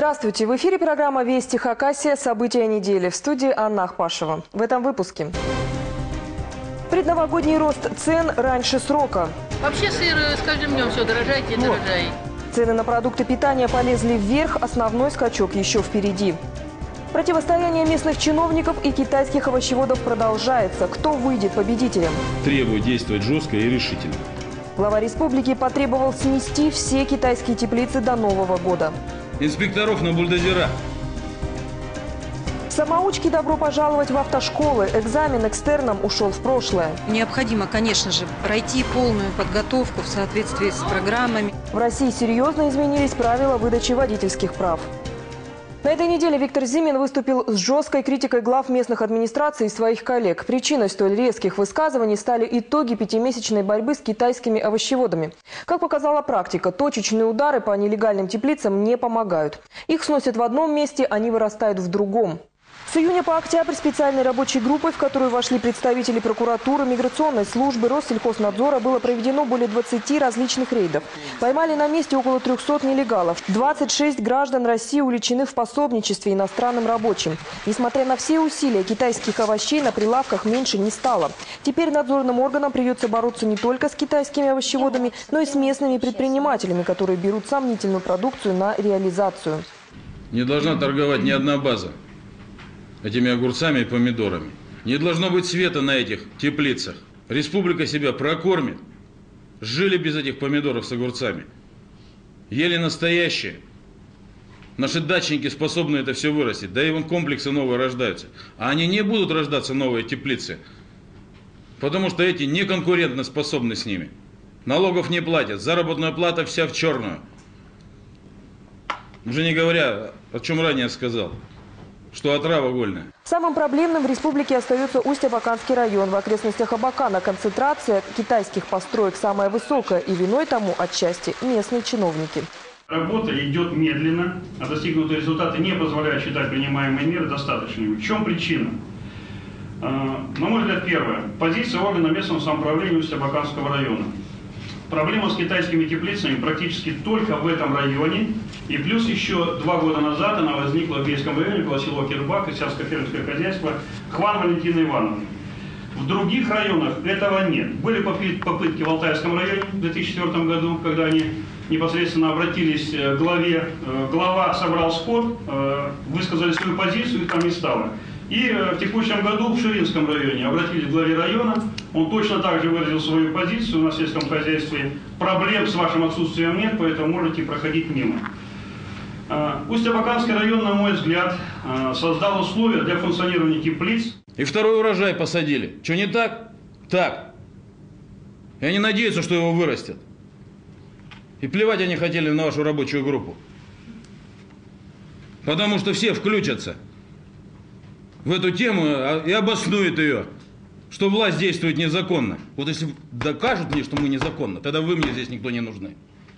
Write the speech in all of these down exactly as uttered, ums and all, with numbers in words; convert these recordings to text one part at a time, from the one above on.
Здравствуйте! В эфире программа «Вести Хакасия. События недели». В студии Анна Ахпашева. В этом выпуске. Предновогодний рост цен раньше срока. Вообще сыр с каждым днем все дорожает и дорожает. Цены на продукты питания полезли вверх, основной скачок еще впереди. Противостояние местных чиновников и китайских овощеводов продолжается. Кто выйдет победителем? Требую действовать жестко и решительно. Глава республики потребовал снести все китайские теплицы до Нового года. Инспекторов на бульдозера. Самоучки добро пожаловать в автошколы. Экзамен экстерном ушел в прошлое. Необходимо, конечно же, пройти полную подготовку в соответствии с программами. В России серьезно изменились правила выдачи водительских прав. На этой неделе Виктор Зимин выступил с жесткой критикой глав местных администраций и своих коллег. Причиной столь резких высказываний стали итоги пятимесячной борьбы с китайскими овощеводами. Как показала практика, точечные удары по нелегальным теплицам не помогают. Их сносят в одном месте, они вырастают в другом. С июня по октябрь специальной рабочей группой, в которую вошли представители прокуратуры, миграционной службы, Россельхознадзора, было проведено более двадцати различных рейдов. Поймали на месте около трёхсот нелегалов. двадцать шесть граждан России уличены в пособничестве иностранным рабочим. Несмотря на все усилия, китайских овощей на прилавках меньше не стало. Теперь надзорным органам придется бороться не только с китайскими овощеводами, но и с местными предпринимателями, которые берут сомнительную продукцию на реализацию. Не должна торговать ни одна база этими огурцами и помидорами. Не должно быть света на этих теплицах. Республика себя прокормит. Жили без этих помидоров с огурцами. Ели настоящие. Наши дачники способны это все вырастить. Да и вон комплексы новые рождаются. А они не будут рождаться, новые теплицы. Потому что эти не конкурентно способны с ними. Налогов не платят. Заработная плата вся в черную. Уже не говоря, о чем ранее сказал. Что отрава гольная. Самым проблемным в республике остается Усть-Абаканский район. В окрестностях Абакана концентрация китайских построек самая высокая. И виной тому отчасти местные чиновники. Работа идет медленно, а достигнутые результаты не позволяют считать принимаемые меры достаточными. В чем причина? На мой взгляд, первое. Позиция органа местного самоуправления Усть-Абаканского района. Проблема с китайскими теплицами практически только в этом районе. И плюс еще два года назад она возникла в Бейском районе, около села Кирбак, и сельскохозяйственное хозяйство Хван Валентины Ивановны. В других районах этого нет. Были попытки в Алтайском районе в две тысячи четвёртом году, когда они непосредственно обратились к главе. Глава собрал скот, высказали свою позицию, их там не стало. И в текущем году в Ширинском районе обратились к главе района. Он точно так же выразил свою позицию на сельском хозяйстве. Проблем с вашим отсутствием нет, поэтому можете проходить мимо. Усть-Абаканский район, на мой взгляд, создал условия для функционирования теплиц. И второй урожай посадили. Что, не так? Так. И они надеются, что его вырастет. И плевать они хотели на вашу рабочую группу. Потому что все включатся в эту тему и обоснуют ее, что власть действует незаконно. Вот если докажут мне, что мы незаконно, тогда вы мне здесь никто не нужны.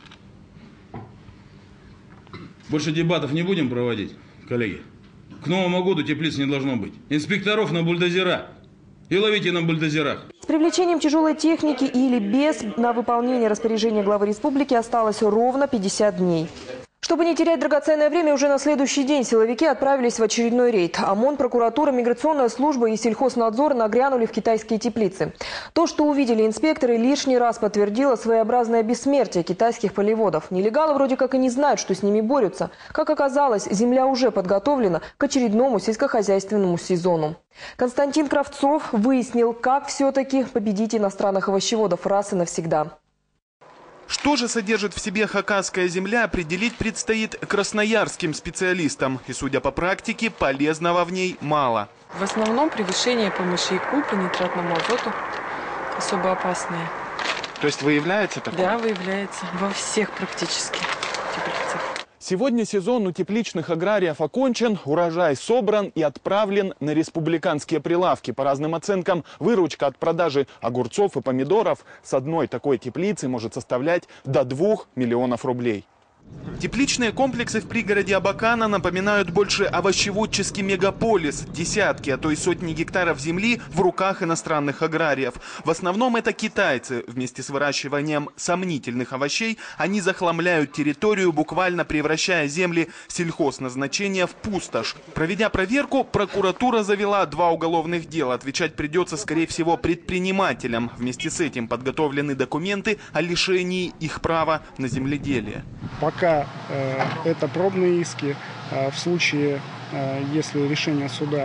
Больше дебатов не будем проводить, коллеги. К Новому году теплиц не должно быть. Инспекторов на бульдозера. И ловите на бульдозерах. С привлечением тяжелой техники или без на выполнение распоряжения главы республики осталось ровно пятьдесят дней. Чтобы не терять драгоценное время, уже на следующий день силовики отправились в очередной рейд. ОМОН, прокуратура, миграционная служба и сельхознадзор нагрянули в китайские теплицы. То, что увидели инспекторы, лишний раз подтвердило своеобразное бессмертие китайских полеводов. Нелегалы вроде как и не знают, что с ними борются. Как оказалось, земля уже подготовлена к очередному сельскохозяйственному сезону. Константин Кравцов выяснил, как все-таки победить иностранных овощеводов раз и навсегда. Что же содержит в себе хакасская земля, определить предстоит красноярским специалистам. И, судя по практике, полезного в ней мало. В основном превышение по мышьяку, по нитратному азоту особо опасные. То есть выявляется такое? Да, выявляется. Во всех практически теплицах. Сегодня сезон у тепличных аграриев окончен, урожай собран и отправлен на республиканские прилавки. По разным оценкам, выручка от продажи огурцов и помидоров с одной такой теплицы может составлять до двух миллионов рублей. Тепличные комплексы в пригороде Абакана напоминают больше овощеводческий мегаполис. Десятки, а то и сотни гектаров земли в руках иностранных аграриев. В основном это китайцы. Вместе с выращиванием сомнительных овощей они захламляют территорию, буквально превращая земли сельхозназначения в пустошь. Проведя проверку, прокуратура завела два уголовных дела. Отвечать придется, скорее всего, предпринимателям. Вместе с этим подготовлены документы о лишении их права на земледелие. Пока э, это пробные иски. Э, в случае, э, если решения суда э,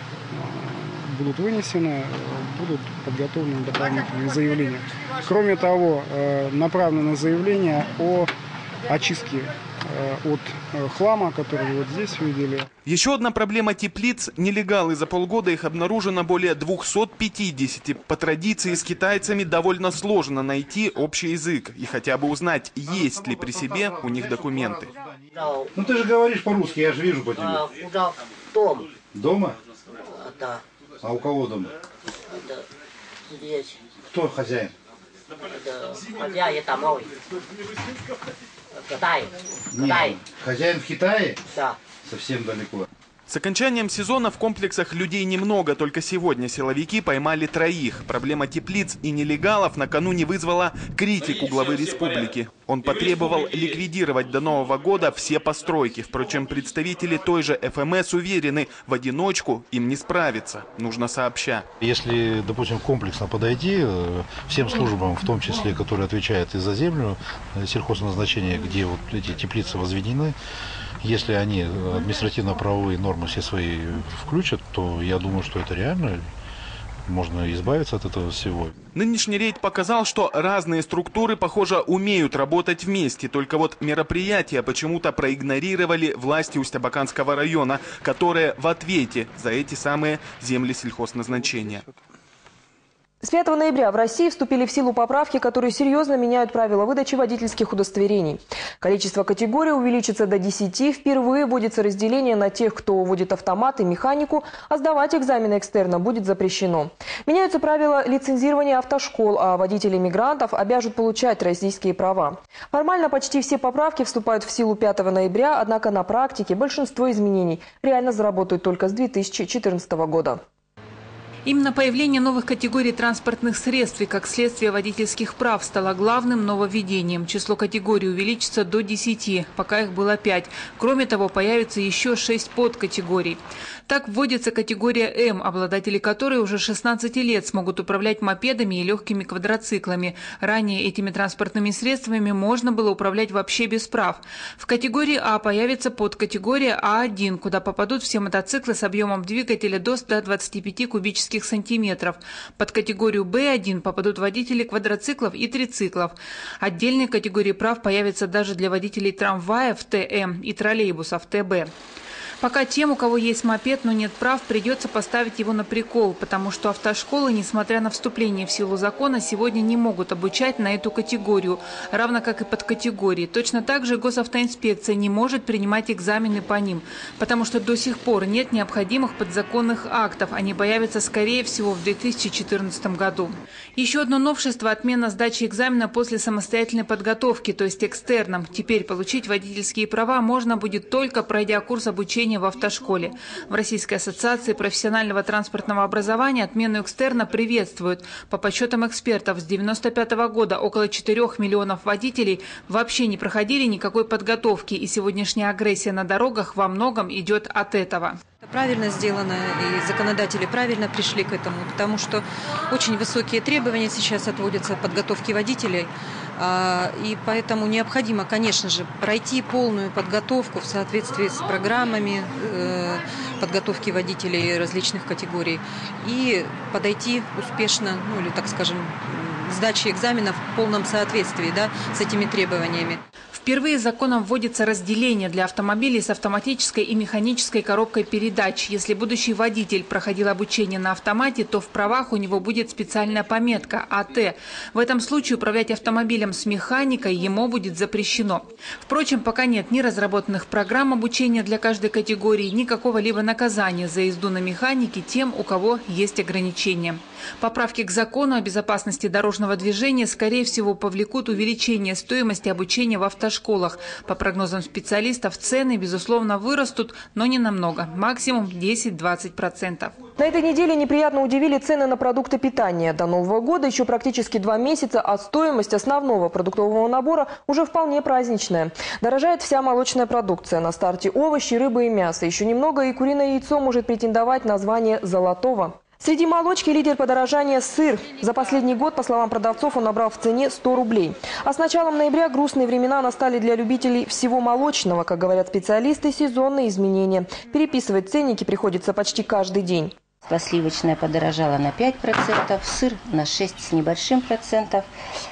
будут вынесены, э, будут подготовлены дополнительные заявления. Кроме того, э, направлены заявления о очистке э, от э, хлама, который вы вот здесь видели. Еще одна проблема теплиц – нелегалы. За полгода их обнаружено более двухсот пятидесяти. По традиции с китайцами довольно сложно найти общий язык и хотя бы узнать, есть ли при себе у них документы. Ну ты же говоришь по-русски, я же вижу по тебе. А, куда? Дом. Дома? А, да. А у кого дома? Это здесь. Кто хозяин? Это хозяин домой. Китай. Китай. Нет, хозяин в Китае? Да. Совсем далеко. С окончанием сезона в комплексах людей немного. Только сегодня силовики поймали троих. Проблема теплиц и нелегалов накануне вызвала критику главы республики. Он потребовал ликвидировать до Нового года все постройки. Впрочем, представители той же эф эм эс уверены, в одиночку им не справиться. Нужно сообща. Если, допустим, комплексно подойти всем службам, в том числе, которые отвечают и за землю, сельхозназначения, где вот эти теплицы возведены, если они административно-правовые нормы все свои включат, то я думаю, что это реально. Можно избавиться от этого всего. Нынешний рейд показал, что разные структуры, похоже, умеют работать вместе. Только вот мероприятия почему-то проигнорировали власти Усть-Абаканского района, которые в ответе за эти самые земли сельхозназначения. С пятого ноября в России вступили в силу поправки, которые серьезно меняют правила выдачи водительских удостоверений. Количество категорий увеличится до десяти. Впервые вводится разделение на тех, кто водит автомат и механику, а сдавать экзамены экстерна будет запрещено. Меняются правила лицензирования автошкол, а водителей-мигрантов обяжут получать российские права. Формально почти все поправки вступают в силу пятого ноября, однако на практике большинство изменений реально заработают только с две тысячи четырнадцатого года. Именно появление новых категорий транспортных средств и, как следствие, водительских прав стало главным нововведением. Число категорий увеличится до десяти, пока их было пять. Кроме того, появится еще шесть подкатегорий. Так вводится категория М, обладатели которой уже шестнадцати лет смогут управлять мопедами и легкими квадроциклами. Ранее этими транспортными средствами можно было управлять вообще без прав. В категории А появится подкатегория А один, куда попадут все мотоциклы с объемом двигателя до ста двадцати пяти кубических сантиметров. Под категорию Б один попадут водители квадроциклов и трициклов. Отдельные категории прав появятся даже для водителей трамваев Т М и троллейбусов Т Б. Пока тем, у кого есть мопед, но нет прав, придется поставить его на прикол, потому что автошколы, несмотря на вступление в силу закона, сегодня не могут обучать на эту категорию, равно как и под категории. Точно так же госавтоинспекция не может принимать экзамены по ним, потому что до сих пор нет необходимых подзаконных актов. Они появятся, скорее всего, в две тысячи четырнадцатом году. Еще одно новшество – отмена сдачи экзамена после самостоятельной подготовки, то есть экстерном. Теперь получить водительские права можно будет только пройдя курс обучения в автошколе. В Российской ассоциации профессионального транспортного образования отмену экстерна приветствуют. По подсчетам экспертов, с девяносто пятого года около четырёх миллионов водителей вообще не проходили никакой подготовки, и сегодняшняя агрессия на дорогах во многом идет от этого. Правильно сделано, и законодатели правильно пришли к этому, потому что очень высокие требования сейчас отводятся подготовке водителей, и поэтому необходимо, конечно же, пройти полную подготовку в соответствии с программами подготовки водителей различных категорий и подойти успешно, ну или, так скажем, сдачи экзаменов в полном соответствии, да, с этими требованиями. Впервые законом вводится разделение для автомобилей с автоматической и механической коробкой передач. Если будущий водитель проходил обучение на автомате, то в правах у него будет специальная пометка А Т. В этом случае управлять автомобилем с механикой ему будет запрещено. Впрочем, пока нет ни разработанных программ обучения для каждой категории, ни какого-либо наказания за езду на механике тем, у кого есть ограничения. Поправки к закону о безопасности дорожного движения, скорее всего, повлекут увеличение стоимости обучения в автошколе. автошколах. По прогнозам специалистов, цены, безусловно, вырастут, но не намного, максимум десять-двадцать процентов. На этой неделе неприятно удивили цены на продукты питания. До Нового года еще практически два месяца, а стоимость основного продуктового набора уже вполне праздничная. Дорожает вся молочная продукция. На старте овощи, рыба и мясо. Еще немного, и куриное яйцо может претендовать на звание «золотого». Среди молочки лидер подорожания – сыр. За последний год, по словам продавцов, он набрал в цене сто рублей. А с началом ноября грустные времена настали для любителей всего молочного. Как говорят специалисты, сезонные изменения. Переписывать ценники приходится почти каждый день. Сливочное подорожало на пять процентов, сыр на шесть с небольшим процентов,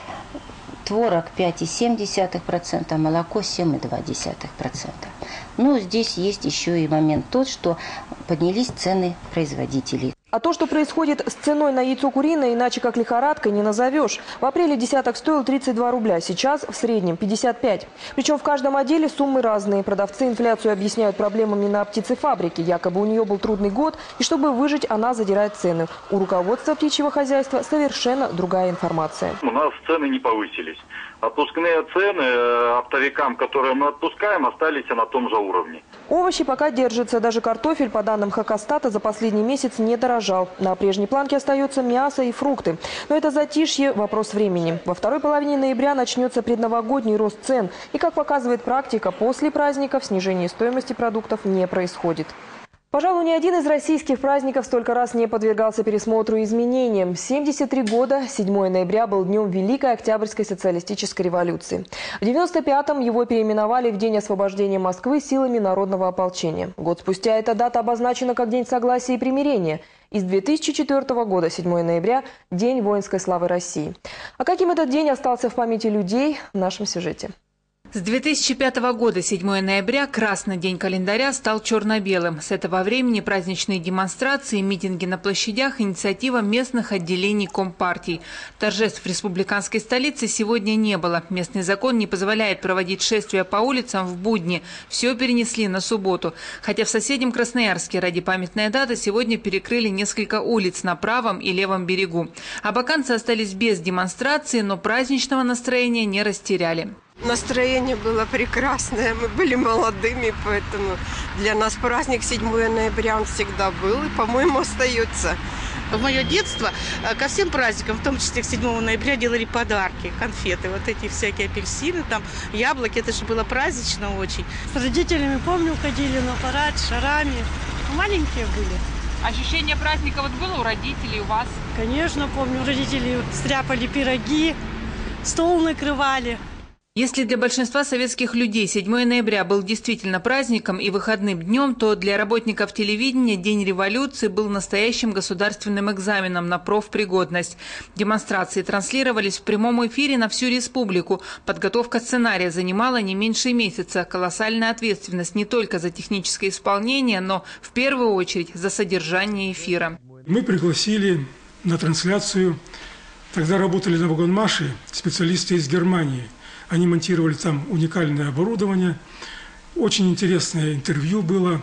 творог пять целых семь десятых процента, молоко семь целых два десятых процента. Но здесь есть еще и момент тот, что поднялись цены производителей. А то, что происходит с ценой на яйцо куриное, иначе как лихорадкой не назовешь. В апреле десяток стоил тридцать два рубля, сейчас в среднем пятьдесят пять. Причем в каждом отделе суммы разные. Продавцы инфляцию объясняют проблемами на птицефабрике. Якобы у нее был трудный год, и чтобы выжить, она задирает цены. У руководства птичьего хозяйства совершенно другая информация. У нас цены не повысились. Отпускные цены оптовикам, которые мы отпускаем, остались на том же уровне. Овощи пока держатся. Даже картофель, по данным Хакастата, за последний месяц не дорожал. На прежней планке остается мясо и фрукты. Но это затишье – вопрос времени. Во второй половине ноября начнется предновогодний рост цен. И, как показывает практика, после праздников снижение стоимости продуктов не происходит. Пожалуй, ни один из российских праздников столько раз не подвергался пересмотру и изменениям. семьдесят три года, седьмое ноября был днем Великой Октябрьской социалистической революции. В девяносто пятом его переименовали в День освобождения Москвы силами народного ополчения. Год спустя эта дата обозначена как День согласия и примирения. И с две тысячи четвёртого года, седьмое ноября, День воинской славы России. А каким этот день остался в памяти людей, в нашем сюжете. С две тысячи пятого года, седьмое ноября, красный день календаря стал черно-белым. С этого времени праздничные демонстрации, митинги на площадях – инициатива местных отделений Компартий. Торжеств в республиканской столице сегодня не было. Местный закон не позволяет проводить шествия по улицам в будни. Все перенесли на субботу. Хотя в соседнем Красноярске ради памятной даты сегодня перекрыли несколько улиц на правом и левом берегу. Абаканцы остались без демонстрации, но праздничного настроения не растеряли. Настроение было прекрасное, мы были молодыми, поэтому для нас праздник седьмое ноября он всегда был и, по-моему, остается. В мое детство ко всем праздникам, в том числе к седьмому ноября, делали подарки, конфеты, вот эти всякие апельсины, там, яблоки, это же было празднично очень. С родителями, помню, ходили на парад, шарами, маленькие были. Ощущение праздника вот было у родителей, у вас? Конечно, помню, родители стряпали пироги, стол накрывали. Если для большинства советских людей седьмое ноября был действительно праздником и выходным днем, то для работников телевидения День революции был настоящим государственным экзаменом на профпригодность. Демонстрации транслировались в прямом эфире на всю республику. Подготовка сценария занимала не меньше месяца. Колоссальная ответственность не только за техническое исполнение, но в первую очередь за содержание эфира. Мы пригласили на трансляцию, тогда работали на Вагонмаше, специалисты из Германии. Они монтировали там уникальное оборудование. Очень интересное интервью было.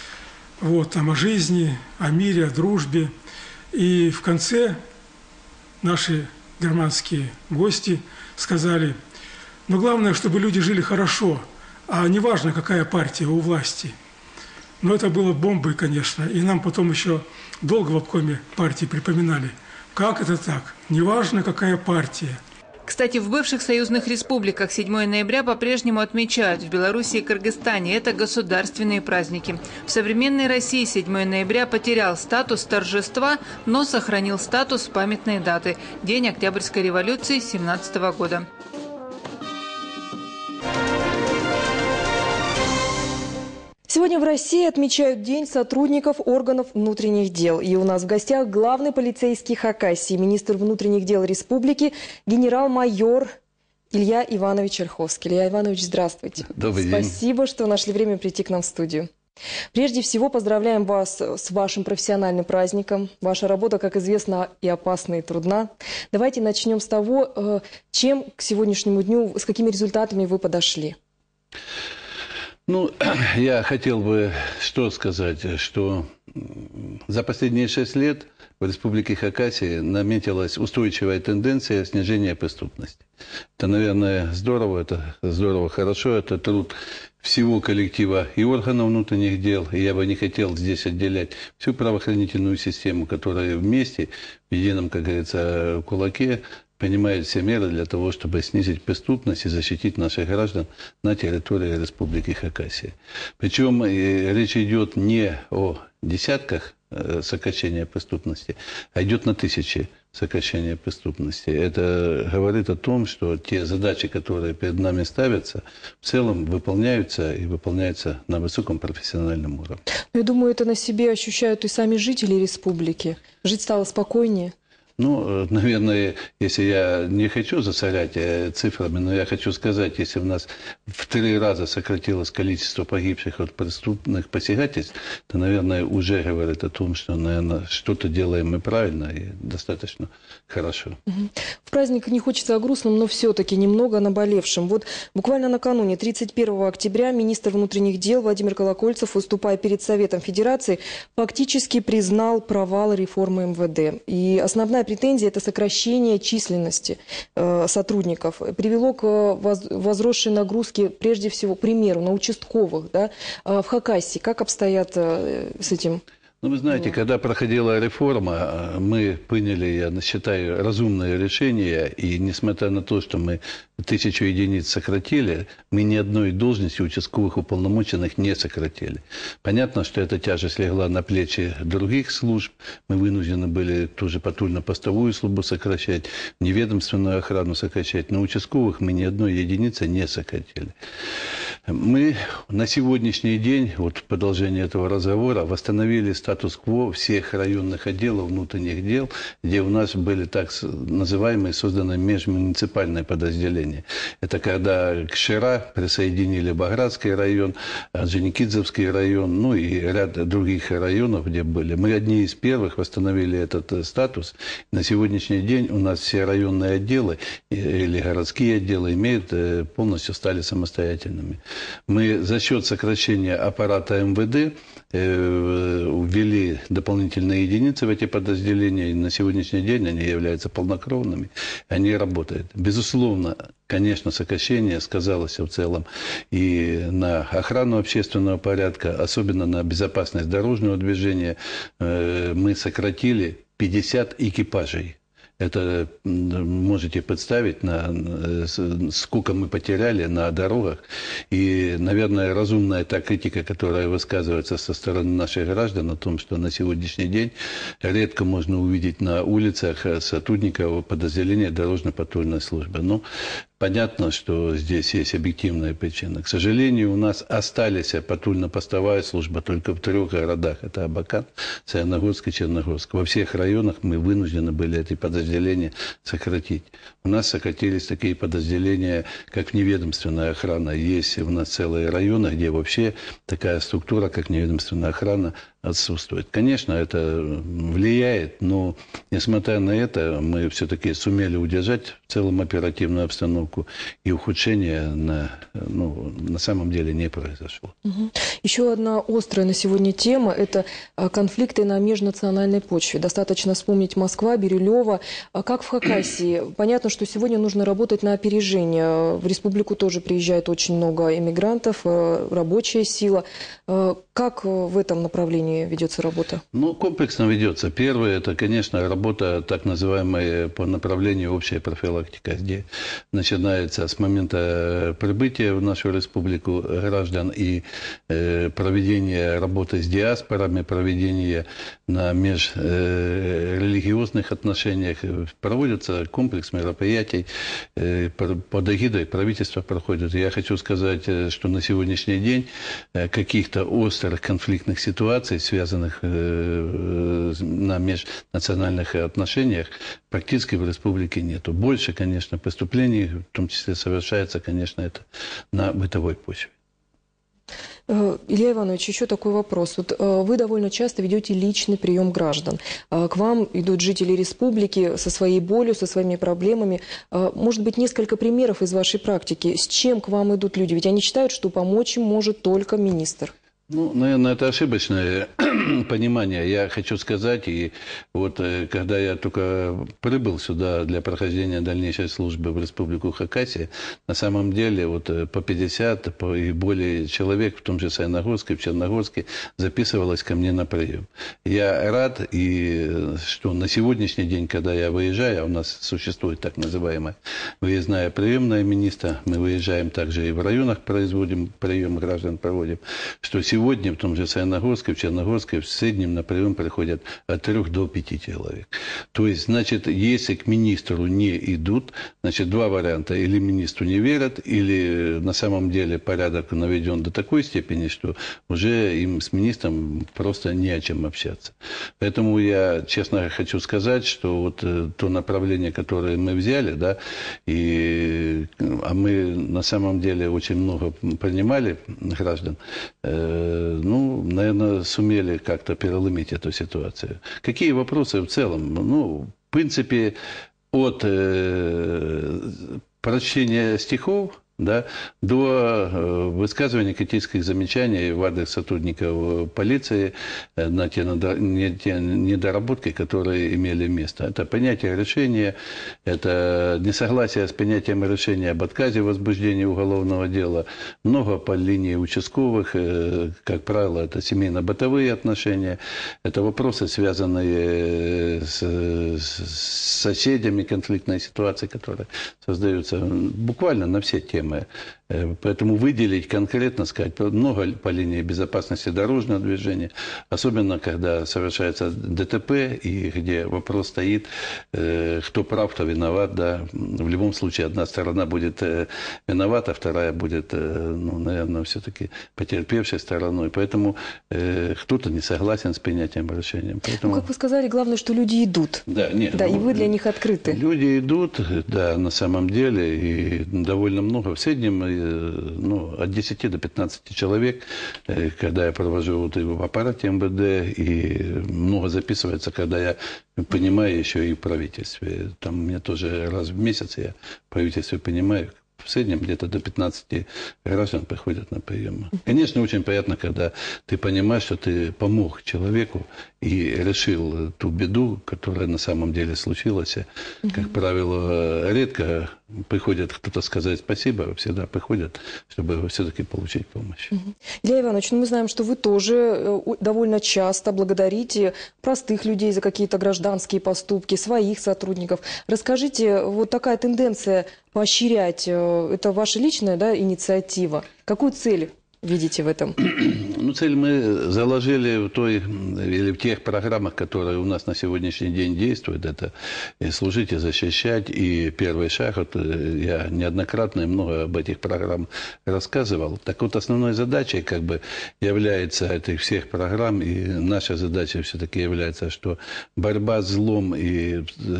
Вот, там о жизни, о мире, о дружбе. И в конце наши германские гости сказали, ну главное, чтобы люди жили хорошо, а не важно, какая партия у власти. Но это было бомбой, конечно. И нам потом еще долго в обкоме партии припоминали, как это так, не важно, какая партия. Кстати, в бывших союзных республиках седьмое ноября по-прежнему отмечают. В Беларуси и Кыргызстане это государственные праздники. В современной России седьмое ноября потерял статус торжества, но сохранил статус памятной даты – День Октябрьской революции семнадцатого года. Сегодня в России отмечают День сотрудников органов внутренних дел. И у нас в гостях главный полицейский Хакасии, министр внутренних дел республики, генерал-майор Илья Иванович Ольховский. Илья Иванович, здравствуйте. Добрый день. Спасибо, что нашли время прийти к нам в студию. Прежде всего, поздравляем вас с вашим профессиональным праздником. Ваша работа, как известно, и опасна, и трудна. Давайте начнем с того, чем к сегодняшнему дню, с какими результатами вы подошли. Ну, я хотел бы что сказать, что за последние шесть лет в Республике Хакасия наметилась устойчивая тенденция снижения преступности. Это, наверное, здорово, это здорово, хорошо, это труд всего коллектива и органов внутренних дел. И я бы не хотел здесь отделять всю правоохранительную систему, которая вместе, в едином, как говорится, кулаке, принимает все меры для того, чтобы снизить преступность и защитить наших граждан на территории Республики Хакасия. Причем речь идет не о десятках сокращения преступности, а идет на тысячи сокращения преступности. Это говорит о том, что те задачи, которые перед нами ставятся, в целом выполняются и выполняются на высоком профессиональном уровне. Я думаю, это на себе ощущают и сами жители республики. Жить стало спокойнее. Ну, наверное, если я не хочу засорять цифрами, но я хочу сказать, если у нас в три раза сократилось количество погибших от преступных посягательств, то, наверное, уже говорит о том, что, наверное, что-то делаем мы правильно и достаточно хорошо. В праздник не хочется о грустном, но все-таки немного о наболевшем. Вот буквально накануне, тридцать первого октября, министр внутренних дел Владимир Колокольцев, выступая перед Советом Федерации, фактически признал провал реформы эм вэ дэ. И основная претензия – это сокращение численности э, сотрудников. Привело к воз, возросшей нагрузке, прежде всего, к примеру, на участковых, да, э, в Хакасии. Как обстоят э, с этим? Ну, вы знаете, когда проходила реформа, мы приняли, я считаю, разумное решение, и несмотря на то, что мы тысячу единиц сократили, мы ни одной должности участковых уполномоченных не сократили. Понятно, что эта тяжесть легла на плечи других служб, мы вынуждены были тоже патрульно-постовую службу сокращать, неведомственную охрану сокращать, но участковых мы ни одной единицы не сократили. Мы на сегодняшний день, вот в продолжении этого разговора, восстановили статус-кво всех районных отделов внутренних дел, где у нас были так называемые созданы межмуниципальные подразделения. Это когда к Шира присоединили Багратский район, Орджоникидзевский район, ну и ряд других районов, где были. Мы одни из первых восстановили этот статус. На сегодняшний день у нас все районные отделы или городские отделы имеют, полностью стали самостоятельными. Мы за счет сокращения аппарата эм вэ дэ ввели дополнительные единицы в эти подразделения, и на сегодняшний день они являются полнокровными, они работают. Безусловно, конечно, сокращение сказалось в целом и на охрану общественного порядка, особенно на безопасность дорожного движения. Мы сократили пятьдесят экипажей. Это можете представить, на, сколько мы потеряли на дорогах. И, наверное, разумная та критика, которая высказывается со стороны наших граждан о том, что на сегодняшний день редко можно увидеть на улицах сотрудников подразделения дорожно-патрульной службы. Но понятно, что здесь есть объективная причина. К сожалению, у нас остались патрульно-постовая служба только в трех городах. Это Абакан, Саяногорск и Черногорск. Во всех районах мы вынуждены были эти подразделения сократить. У нас сократились такие подразделения, как неведомственная охрана. Есть у нас целые районы, где вообще такая структура, как неведомственная охрана, отсутствует. Конечно, это влияет, но, несмотря на это, мы все-таки сумели удержать в целом оперативную обстановку, и ухудшение на, ну, на самом деле не произошло. Угу. Еще одна острая на сегодня тема – это конфликты на межнациональной почве. Достаточно вспомнить Москва, Бирюлево. Как в Хакасии? Понятно, что сегодня нужно работать на опережение. В республику тоже приезжает очень много иммигрантов, рабочая сила. Как в этом направлении ведется работа? Ну, комплексно ведется. Первое, это, конечно, работа так называемая по направлению общая профилактика, где начинается с момента прибытия в нашу республику граждан и э, проведение работы с диаспорами, проведение на межрелигиозных отношениях. Проводится комплекс мероприятий, э, под эгидой правительства проходит. Я хочу сказать, что на сегодняшний день каких-то острых конфликтных ситуаций, связанных на межнациональных отношениях, практически в республике нету. Больше, конечно, преступлений, в том числе, совершается, конечно, это на бытовой почве. Илья Иванович, еще такой вопрос. Вот вы довольно часто ведете личный прием граждан. К вам идут жители республики со своей болью, со своими проблемами. Может быть, несколько примеров из вашей практики. С чем к вам идут люди? Ведь они считают, что помочь им может только министр. Ну, наверное, это ошибочное понимание. Я хочу сказать, и вот когда я только прибыл сюда для прохождения дальнейшей службы в Республику Хакасия, на самом деле вот по пятьдесят и более человек, в том же Саяногорске, в Черногорске, записывалось ко мне на прием. Я рад, и что на сегодняшний день, когда я выезжаю, а у нас существует так называемая выездная приемная министра, мы выезжаем также и в районах, производим прием граждан, проводим, что сегодня в том же Саяногорске, в Черногорске в среднем на прием приходят от трех до пяти человек. То есть, значит, если к министру не идут, значит, два варианта. Или министру не верят, или на самом деле порядок наведен до такой степени, что уже им с министром просто не о чем общаться. Поэтому я честно хочу сказать, что вот то направление, которое мы взяли, да, и, а мы на самом деле очень много принимали граждан, ну, наверное, сумели как-то переломить эту ситуацию. Какие вопросы в целом? Ну, в принципе, от э, прочтения стихов, да, до э, высказывания критических замечаний в адрес сотрудников полиции э, на те, не, те недоработки, которые имели место. Это принятие решения, это несогласие с принятием решения об отказе в возбуждении уголовного дела, много по линии участковых, э, как правило, это семейно-бытовые отношения, это вопросы, связанные с, с соседями, конфликтные ситуации, которые создаются буквально на все темы. Поэтому выделить конкретно, сказать, много по линии безопасности дорожного движения, особенно когда совершается ДТП, и где вопрос стоит, кто прав, кто виноват. Да. В любом случае, одна сторона будет виновата, вторая будет, ну, наверное, все-таки потерпевшей стороной. Поэтому кто-то не согласен с принятием решения. Поэтому... Ну, как вы сказали, главное, что люди идут. Да, нет, да, ну, и вы для них открыты. Люди идут, да, на самом деле, и довольно много. В среднем, ну, от десяти до пятнадцати человек, когда я провожу вот и в аппарате эм вэ дэ, и много записывается, когда я понимаю еще и в правительстве. Там мне тоже раз в месяц я в правительстве понимаю. В среднем где-то до пятнадцати граждан приходят на прием. Конечно, очень приятно, когда ты понимаешь, что ты помог человеку и решил ту беду, которая на самом деле случилась. Как правило, редко приходит кто-то сказать спасибо, всегда приходят, чтобы все-таки получить помощь. Илья Иванович, ну мы знаем, что вы тоже довольно часто благодарите простых людей за какие-то гражданские поступки, своих сотрудников. Расскажите, вот такая тенденция поощрять, это ваша личная, да, инициатива. Какую цель видите в этом? Ну, цель мы заложили в той или в тех программах, которые у нас на сегодняшний день действуют. Это и служить, и защищать, и первый шаг. Вот я неоднократно и много об этих программах рассказывал. Так вот, основной задачей как бы является этих всех программ, и наша задача все-таки является, что борьба с злом и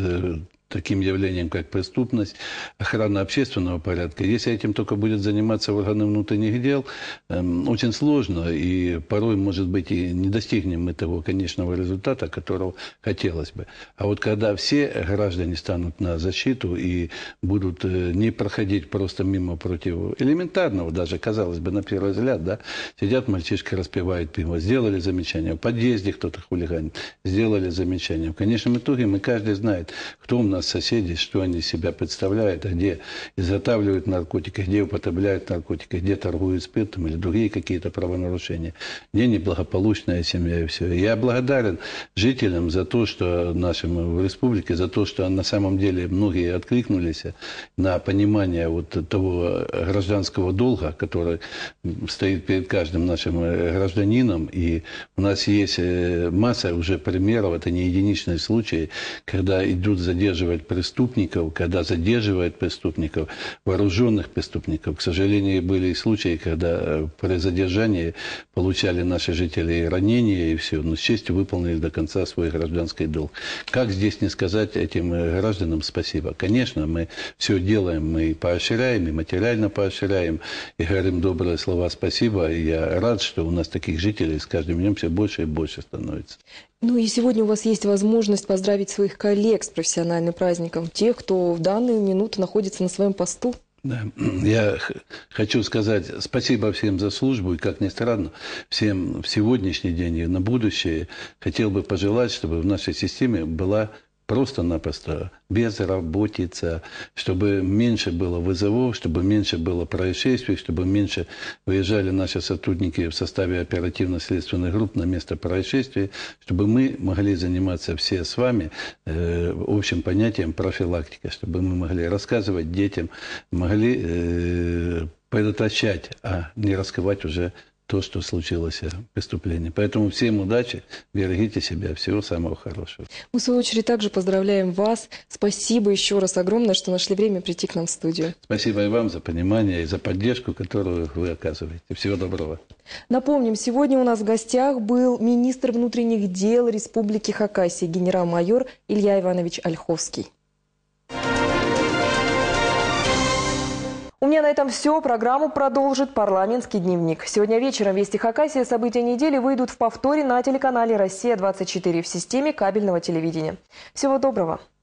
таким явлением, как преступность, охрана общественного порядка. Если этим только будет заниматься органы внутренних дел, эм, очень сложно, и порой, может быть, и не достигнем мы того конечного результата, которого хотелось бы. А вот когда все граждане станут на защиту и будут э, не проходить просто мимо против элементарного, даже, казалось бы, на первый взгляд, да, сидят мальчишки, распивают пиво, сделали замечание, в подъезде кто-то хулиганит, сделали замечание. В конечном итоге мы каждый знает, кто у нас соседи, что они из себя представляют, а где изготавливают наркотики, где употребляют наркотики, где торгуют спиртом или другие какие-то правонарушения, где неблагополучная семья и все. Я благодарен жителям за то, что нашим в республике, за то, что на самом деле многие откликнулись на понимание вот того гражданского долга, который стоит перед каждым нашим гражданином. И у нас есть масса уже примеров, это не единичные случаи, когда идут задерживать преступников, когда задерживают преступников, вооруженных преступников. К сожалению, были и случаи, когда при задержании получали наши жители ранения и все, но с честью выполнили до конца свой гражданский долг. Как здесь не сказать этим гражданам спасибо? Конечно, мы все делаем, мы и поощряем, и материально поощряем, и говорим добрые слова спасибо. И я рад, что у нас таких жителей с каждым днем все больше и больше становится. Ну и сегодня у вас есть возможность поздравить своих коллег с профессиональным праздником, тех, кто в данную минуту находится на своем посту. Да. Я хочу сказать спасибо всем за службу, и, как ни странно, всем в сегодняшний день и на будущее хотел бы пожелать, чтобы в нашей системе была просто-напросто безработица, чтобы меньше было вызовов, чтобы меньше было происшествий, чтобы меньше выезжали наши сотрудники в составе оперативно-следственных групп на место происшествия, чтобы мы могли заниматься все с вами э, общим понятием профилактика, чтобы мы могли рассказывать детям, могли э, предотвращать, а не раскрывать уже то, что случилось преступление. Поэтому всем удачи, берегите себя, всего самого хорошего. Мы, в свою очередь, также поздравляем вас. Спасибо еще раз огромное, что нашли время прийти к нам в студию. Спасибо и вам за понимание и за поддержку, которую вы оказываете. Всего доброго. Напомним, сегодня у нас в гостях был министр внутренних дел Республики Хакасия, генерал-майор Илья Иванович Ольховский. У меня на этом все. Программу продолжит парламентский дневник. Сегодня вечером «Вести Хакасия» события недели выйдут в повторе на телеканале «Россия двадцать четыре» в системе кабельного телевидения. Всего доброго!